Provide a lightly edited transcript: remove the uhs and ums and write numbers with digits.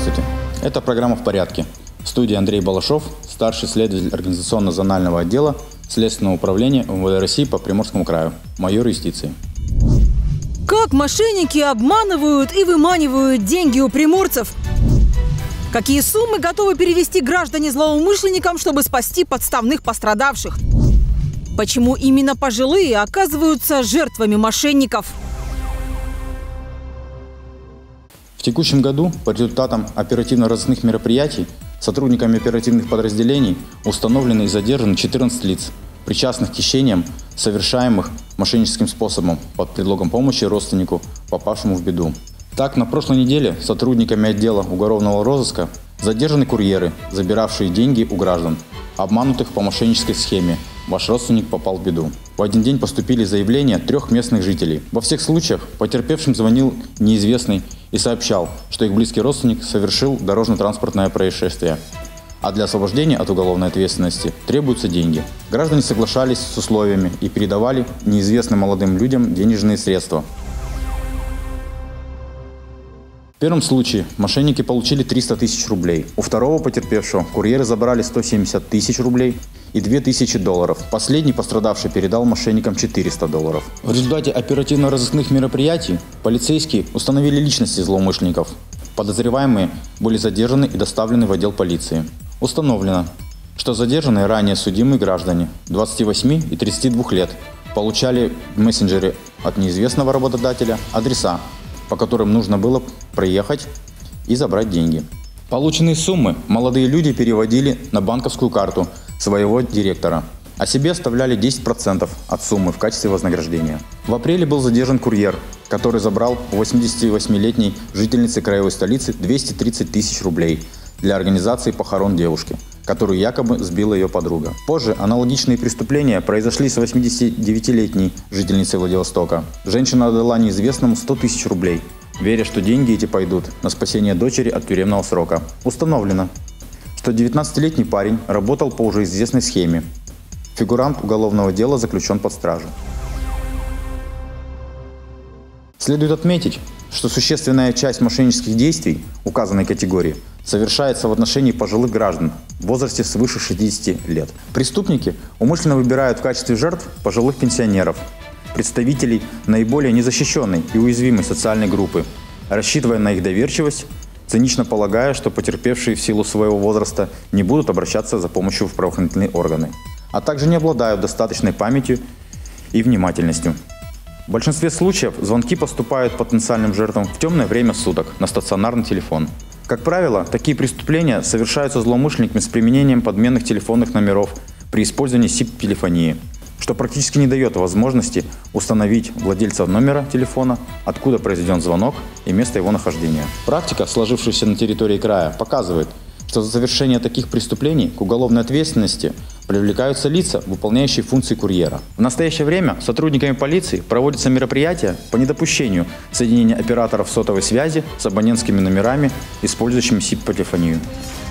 Здравствуйте. Это программа «В порядке». В студии Андрей Балашов, старший следователь организационно-зонального отдела Следственного управления МВД России по Приморскому краю, майор юстиции. Как мошенники обманывают и выманивают деньги у приморцев? Какие суммы готовы перевести граждане злоумышленникам, чтобы спасти подставных пострадавших? Почему именно пожилые оказываются жертвами мошенников? В текущем году по результатам оперативно-розыскных мероприятий сотрудниками оперативных подразделений установлены и задержаны 14 лиц, причастных к хищениям, совершаемых мошенническим способом под предлогом помощи родственнику, попавшему в беду. Так, на прошлой неделе сотрудниками отдела уголовного розыска задержаны курьеры, забиравшие деньги у граждан, обманутых по мошеннической схеме. Ваш родственник попал в беду. В один день поступили заявления 3 местных жителей. Во всех случаях потерпевшим звонил неизвестный и сообщал, что их близкий родственник совершил дорожно-транспортное происшествие. А для освобождения от уголовной ответственности требуются деньги. Граждане соглашались с условиями и передавали неизвестным молодым людям денежные средства. В первом случае мошенники получили 300 тысяч рублей. У второго потерпевшего курьеры забрали 170 тысяч рублей и $2000. Последний пострадавший передал мошенникам $400. В результате оперативно-розыскных мероприятий полицейские установили личности злоумышленников. Подозреваемые были задержаны и доставлены в отдел полиции. Установлено, что задержанные ранее судимые граждане 28 и 32 лет получали в мессенджере от неизвестного работодателя адреса, по которым нужно было проехать и забрать деньги. Полученные суммы молодые люди переводили на банковскую карту своего директора, а себе оставляли 10% от суммы в качестве вознаграждения. В апреле был задержан курьер, который забрал у 88-летней жительницы краевой столицы 230 тысяч рублей для организации похорон девушки, которую якобы сбила ее подруга. Позже аналогичные преступления произошли с 89-летней жительницей Владивостока. Женщина отдала неизвестному 100 тысяч рублей, веря, что деньги эти пойдут на спасение дочери от тюремного срока. Установлено, что 19-летний парень работал по уже известной схеме. Фигурант уголовного дела заключен под стражу. Следует отметить, что существенная часть мошеннических действий указанной категории совершается в отношении пожилых граждан в возрасте свыше 60 лет. Преступники умышленно выбирают в качестве жертв пожилых пенсионеров, представителей наиболее незащищенной и уязвимой социальной группы, рассчитывая на их доверчивость, цинично полагая, что потерпевшие в силу своего возраста не будут обращаться за помощью в правоохранительные органы, а также не обладают достаточной памятью и внимательностью. В большинстве случаев звонки поступают потенциальным жертвам в темное время суток на стационарный телефон. Как правило, такие преступления совершаются злоумышленниками с применением подменных телефонных номеров при использовании SIP-телефонии, что практически не дает возможности установить владельца номера телефона, откуда произведен звонок и место его нахождения. Практика, сложившаяся на территории края, показывает, что за совершение таких преступлений к уголовной ответственности привлекаются лица, выполняющие функции курьера. В настоящее время сотрудниками полиции проводятся мероприятия по недопущению соединения операторов сотовой связи с абонентскими номерами, использующими SIP-телефонию.